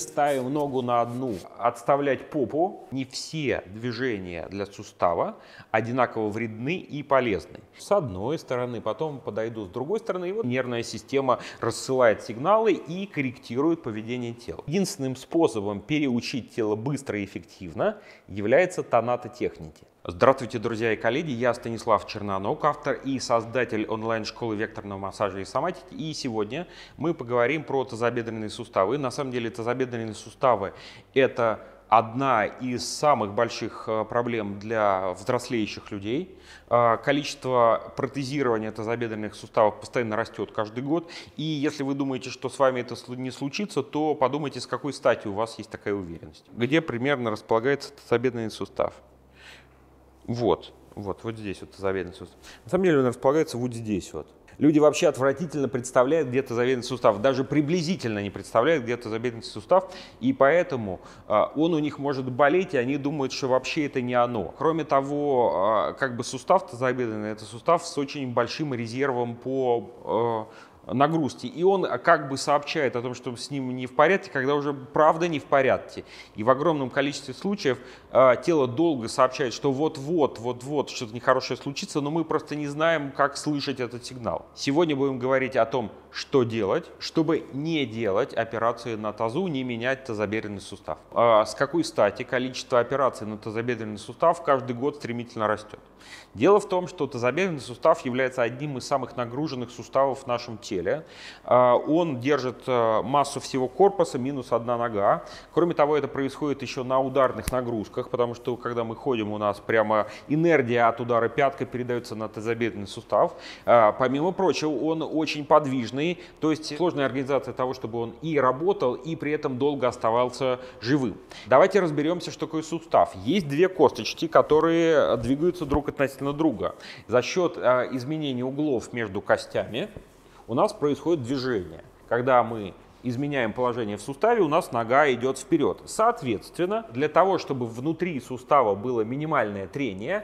Ставим ногу на одну, отставлять попу. Не все движения для сустава одинаково вредны и полезны. С одной стороны, потом подойду с другой стороны, и вот нервная система рассылает сигналы и корректирует поведение тела. Единственным способом переучить тело быстро и эффективно является тонатотехники. Здравствуйте, друзья и коллеги, я Станислав Черноног, автор и создатель онлайн-школы векторного массажа и соматики. И сегодня мы поговорим про тазобедренные суставы. На самом деле тазобедренные суставы – это одна из самых больших проблем для взрослеющих людей. Количество протезирования тазобедренных суставов постоянно растет каждый год. И если вы думаете, что с вами это не случится, то подумайте, с какой стати у вас есть такая уверенность. Где примерно располагается тазобедренный сустав? Вот здесь вот тазобедренный сустав. На самом деле он располагается вот здесь вот. Люди вообще отвратительно представляют, где тазобедренный сустав, даже приблизительно не представляют, где тазобедренный сустав, и поэтому он у них может болеть, и они думают, что вообще это не оно. Кроме того, сустав тазобедренный – это сустав с очень большим резервом по нагрузки, и он сообщает о том, что с ним не в порядке, когда уже правда не в порядке. И в огромном количестве случаев тело долго сообщает, что вот-вот что-то нехорошее случится, но мы просто не знаем, как слышать этот сигнал. Сегодня будем говорить о том, что делать, чтобы не делать операции на тазу, не менять тазобедренный сустав. С какой стати количество операций на тазобедренный сустав каждый год стремительно растет? Дело в том, что тазобедренный сустав является одним из самых нагруженных суставов в нашем теле. Он держит массу всего корпуса, минус одна нога. Кроме того, это происходит еще на ударных нагрузках, потому что когда мы ходим, у нас прямо энергия от удара пяткой передается на тазобедренный сустав. Помимо прочего, он очень подвижный, то есть сложная организация того, чтобы он и работал, и при этом долго оставался живым. Давайте разберемся, что такое сустав. Есть две косточки, которые двигаются друг относительно друга. За счет изменения углов между костями у нас происходит движение. Когда мы изменяем положение в суставе, у нас нога идет вперед. Соответственно, для того, чтобы внутри сустава было минимальное трение,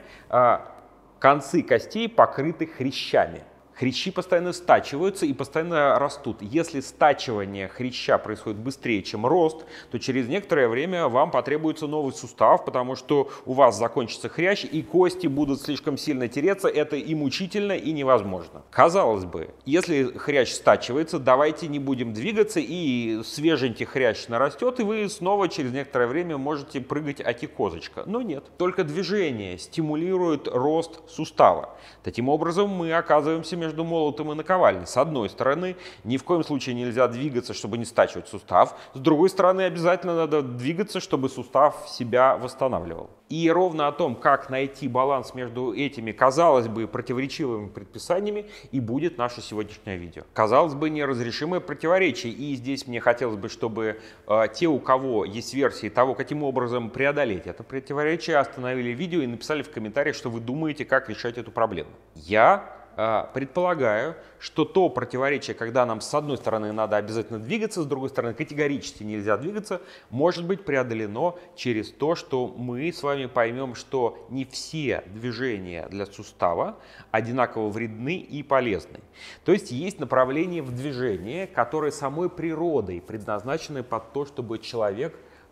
концы костей покрыты хрящами. Хрящи постоянно стачиваются и постоянно растут. Если стачивание хряща происходит быстрее, чем рост, то через некоторое время вам потребуется новый сустав, потому что у вас закончится хрящ, и кости будут слишком сильно тереться. Это и мучительно, и невозможно. Казалось бы, если хрящ стачивается, давайте не будем двигаться, и свеженький хрящ нарастет, и вы снова через некоторое время можете прыгать аки-козочка. Но нет. Только движение стимулирует рост сустава. Таким образом, мы оказываемся между молотом и наковальней. С одной стороны, ни в коем случае нельзя двигаться, чтобы не стачивать сустав. С другой стороны, обязательно надо двигаться, чтобы сустав себя восстанавливал. И ровно о том, как найти баланс между этими, казалось бы, противоречивыми предписаниями, и будет наше сегодняшнее видео. Казалось бы, неразрешимое противоречие. И здесь мне хотелось бы, чтобы те, у кого есть версии того, каким образом преодолеть это противоречие, остановили видео и написали в комментариях, что вы думаете, как решать эту проблему. Я предполагаю, что то противоречие, когда нам с одной стороны надо обязательно двигаться, с другой стороны категорически нельзя двигаться, может быть преодолено через то, что мы с вами поймем, что не все движения для сустава одинаково вредны и полезны. То есть есть направления в движении, которые самой природой предназначены под то, чтобы человек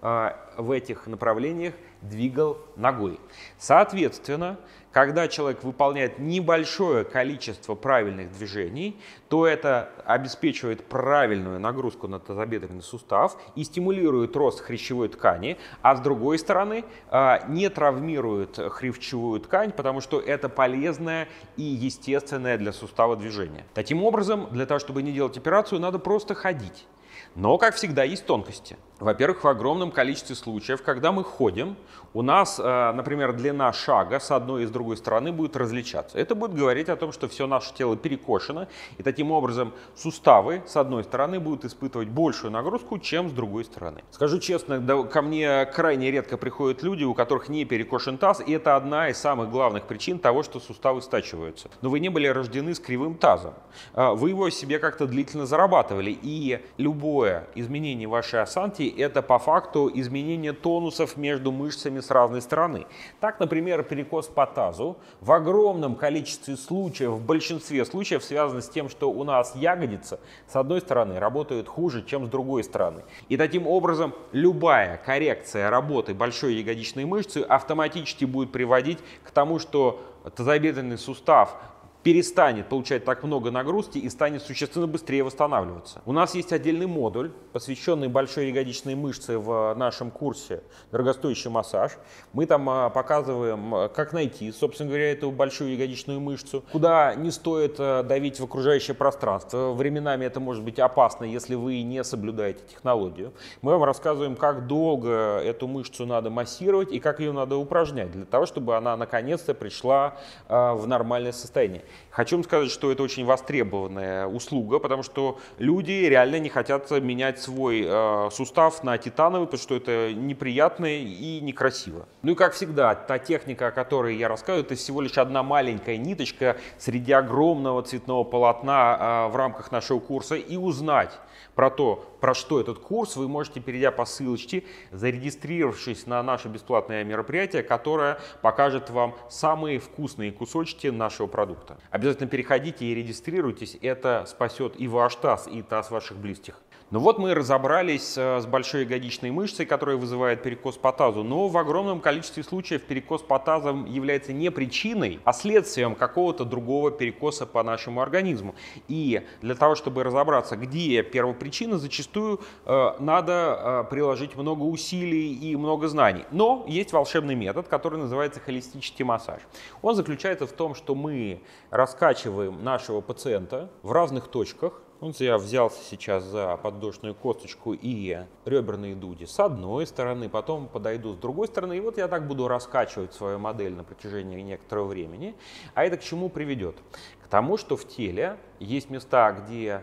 в этих направлениях двигал ногой. Соответственно, когда человек выполняет небольшое количество правильных движений, то это обеспечивает правильную нагрузку на тазобедренный сустав и стимулирует рост хрящевой ткани, а с другой стороны не травмирует хрящевую ткань, потому что это полезное и естественное для сустава движение. Таким образом, для того, чтобы не делать операцию, надо просто ходить. Но, как всегда, есть тонкости. Во-первых, в огромном количестве случаев, когда мы ходим, у нас, например, длина шага с одной и с другой стороны будет различаться. Это будет говорить о том, что все наше тело перекошено, и таким образом суставы с одной стороны будут испытывать большую нагрузку, чем с другой стороны. Скажу честно, ко мне крайне редко приходят люди, у которых не перекошен таз, и это одна из самых главных причин того, что суставы стачиваются. Но вы не были рождены с кривым тазом. Вы его себе как-то длительно зарабатывали, и любое Любое изменение вашей осанки – это по факту изменение тонусов между мышцами с разной стороны. Так, например, перекос по тазу в огромном количестве случаев, в большинстве случаев связан с тем, что у нас ягодица с одной стороны работает хуже, чем с другой стороны. И таким образом любая коррекция работы большой ягодичной мышцы автоматически будет приводить к тому, что тазобедренный сустав перестанет получать так много нагрузки и станет существенно быстрее восстанавливаться. У нас есть отдельный модуль, посвященный большой ягодичной мышце в нашем курсе «Дорогостоящий массаж». Мы там показываем, как найти, собственно говоря, эту большую ягодичную мышцу, куда не стоит давить в окружающее пространство. Временами это может быть опасно, если вы не соблюдаете технологию. Мы вам рассказываем, как долго эту мышцу надо массировать и как ее надо упражнять, для того, чтобы она наконец-то пришла в нормальное состояние. Хочу вам сказать, что это очень востребованная услуга, потому что люди реально не хотят менять свой сустав на титановый, потому что это неприятно и некрасиво. Ну и как всегда, та техника, о которой я рассказываю, это всего лишь одна маленькая ниточка среди огромного цветного полотна в рамках нашего курса. И узнать про то, про что этот курс, вы можете, перейдя по ссылочке, зарегистрировавшись на наше бесплатное мероприятие, которое покажет вам самые вкусные кусочки нашего продукта. Обязательно переходите и регистрируйтесь, это спасет и ваш таз, и таз ваших близких. Ну вот мы разобрались с большой ягодичной мышцей, которая вызывает перекос по тазу, но в огромном количестве случаев перекос по тазам является не причиной, а следствием какого-то другого перекоса по нашему организму. И для того, чтобы разобраться, где первопричина, зачастую надо приложить много усилий и много знаний. Но есть волшебный метод, который называется холистический массаж. Он заключается в том, что мы раскачиваем нашего пациента в разных точках. Вот я взялся сейчас за подвздошную косточку и реберные дуги с одной стороны, потом подойду с другой стороны, и вот я так буду раскачивать свою модель на протяжении некоторого времени. А это к чему приведет? К тому, что в теле есть места, где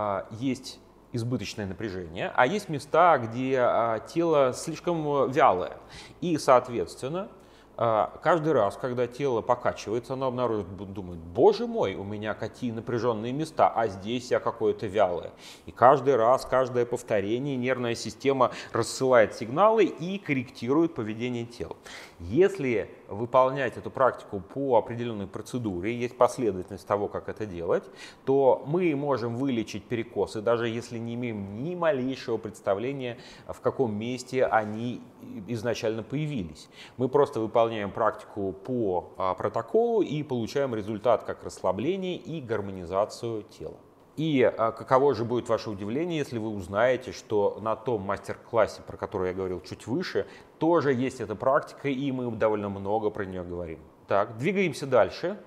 есть избыточное напряжение, а есть места, где тело слишком вялое. И, соответственно, каждый раз, когда тело покачивается, оно обнаруживает, думает: боже мой, у меня какие напряженные места, а здесь я какое-то вялое. И каждый раз, каждое повторение нервная система рассылает сигналы и корректирует поведение тела. Если выполнять эту практику по определенной процедуре, есть последовательность того, как это делать, то мы можем вылечить перекосы, даже если не имеем ни малейшего представления, в каком месте они изначально появились. Мы просто выполняем практику по протоколу и получаем результат как расслабление и гармонизацию тела. И каково же будет ваше удивление, если вы узнаете, что на том мастер-классе, про который я говорил чуть выше, тоже есть эта практика, и мы довольно много про нее говорим. Так, двигаемся дальше.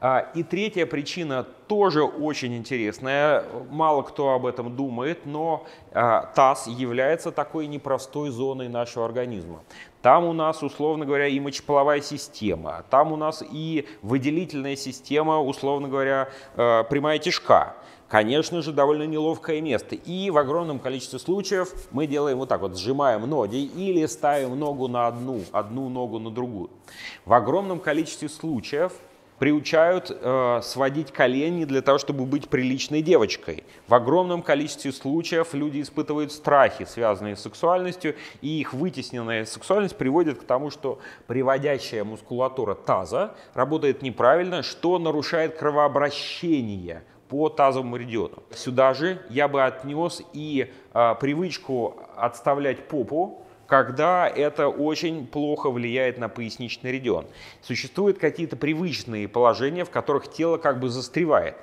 И третья причина тоже очень интересная. Мало кто об этом думает, но таз является такой непростой зоной нашего организма. Там у нас, условно говоря, и мочеполовая система, там у нас и выделительная система, условно говоря, прямая кишка. Конечно же, довольно неловкое место. И в огромном количестве случаев мы делаем вот так вот, сжимаем ноги или ставим ногу на одну ногу на другую. В огромном количестве случаев приучают сводить колени для того, чтобы быть приличной девочкой. В огромном количестве случаев люди испытывают страхи, связанные с сексуальностью, и их вытесненная сексуальность приводит к тому, что приводящая мускулатура таза работает неправильно, что нарушает кровообращение по тазовому региону. Сюда же я бы отнес и привычку отставлять попу, когда это очень плохо влияет на поясничный регион. Существуют какие-то привычные положения, в которых тело как бы застревает.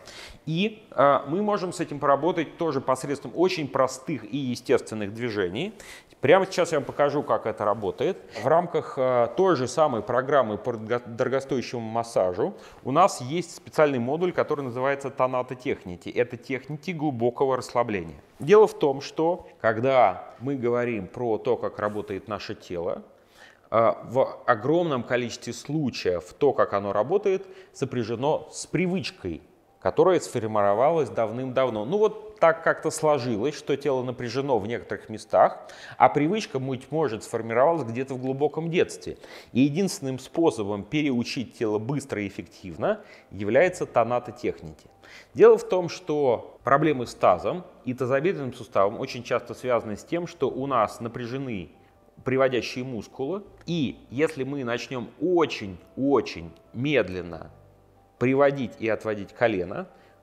И мы можем с этим поработать тоже посредством очень простых и естественных движений. Прямо сейчас я вам покажу, как это работает. В рамках той же самой программы по дорогостоящему массажу у нас есть специальный модуль, который называется тонатотехники. Это техники глубокого расслабления. Дело в том, что когда мы говорим про то, как работает наше тело, в огромном количестве случаев то, как оно работает, сопряжено с привычкой, которая сформировалась давным-давно. Ну вот так как-то сложилось, что тело напряжено в некоторых местах, а привычка, быть может, сформировалась где-то в глубоком детстве. И единственным способом переучить тело быстро и эффективно является тонатотехники. Дело в том, что проблемы с тазом и тазобедренным суставом очень часто связаны с тем, что у нас напряжены приводящие мускулы, и если мы начнем очень-очень медленно приводить и отводить колено,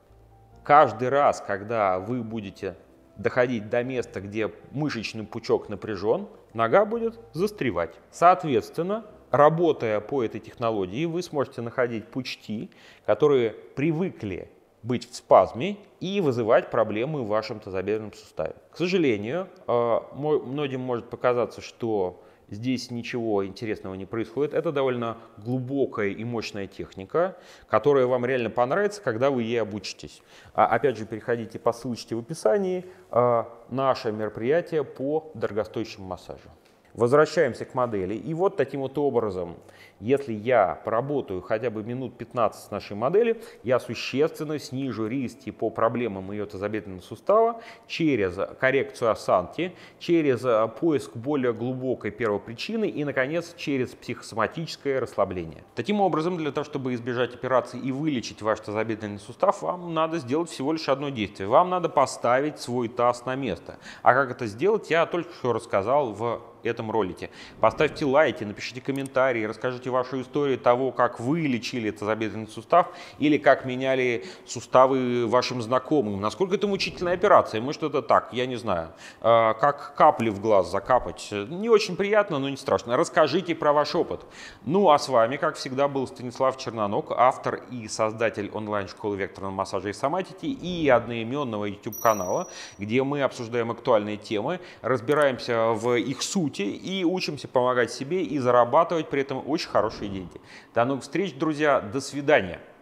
каждый раз, когда вы будете доходить до места, где мышечный пучок напряжен, нога будет застревать. Соответственно, работая по этой технологии, вы сможете находить пучки, которые привыкли быть в спазме и вызывать проблемы в вашем тазобедренном суставе. К сожалению, многим может показаться, что здесь ничего интересного не происходит. Это довольно глубокая и мощная техника, которая вам реально понравится, когда вы ей обучитесь. Опять же, переходите по ссылочке в описании. Наше мероприятие по дорогостоящему массажу. Возвращаемся к модели. И вот таким вот образом, если я поработаю хотя бы минут 15 с нашей моделью, я существенно снижу риски по проблемам ее тазобедренного сустава через коррекцию осанки, через поиск более глубокой первопричины и, наконец, через психосоматическое расслабление. Таким образом, для того, чтобы избежать операции и вылечить ваш тазобедренный сустав, вам надо сделать всего лишь одно действие. Вам надо поставить свой таз на место. А как это сделать, я только что рассказал в этом ролике. Поставьте лайки, напишите комментарии, расскажите вашу историю того, как вы лечили тазобедренный сустав или как меняли суставы вашим знакомым. Насколько это мучительная операция? Может, это так, я не знаю. Как капли в глаз закапать. Не очень приятно, но не страшно. Расскажите про ваш опыт. Ну, а с вами, как всегда, был Станислав Черноног, автор и создатель онлайн-школы векторного массажа и соматики и одноименного YouTube-канала, где мы обсуждаем актуальные темы, разбираемся в их сути и учимся помогать себе и зарабатывать при этом очень хорошие деньги. До новых встреч, друзья. До свидания.